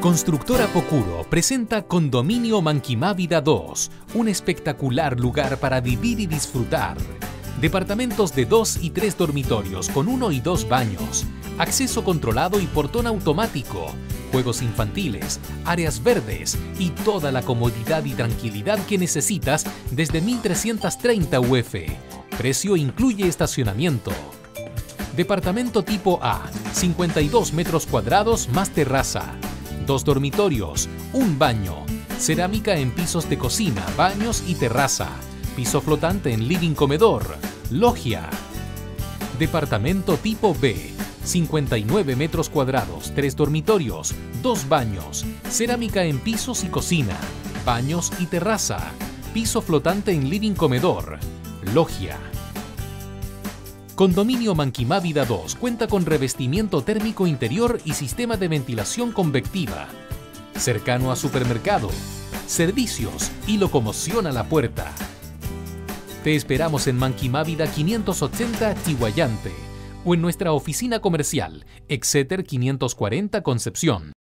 Constructora Pocuro presenta Condominio Manquimávida 2, un espectacular lugar para vivir y disfrutar. Departamentos de 2 y 3 dormitorios con 1 y 2 baños, acceso controlado y portón automático, juegos infantiles, áreas verdes y toda la comodidad y tranquilidad que necesitas desde 1.330 UF. Precio incluye estacionamiento. Departamento tipo A, 52 metros cuadrados más terraza. 2 dormitorios, 1 baño, cerámica en pisos de cocina, baños y terraza, piso flotante en living comedor, logia. Departamento tipo B, 59 metros cuadrados, 3 dormitorios, 2 baños, cerámica en pisos y cocina, baños y terraza, piso flotante en living comedor, logia. Condominio Manquimávida 2 cuenta con revestimiento térmico interior y sistema de ventilación convectiva. Cercano a supermercado, servicios y locomoción a la puerta. Te esperamos en Manquimávida 580 Chihuayante o en nuestra oficina comercial, Exeter 540 Concepción.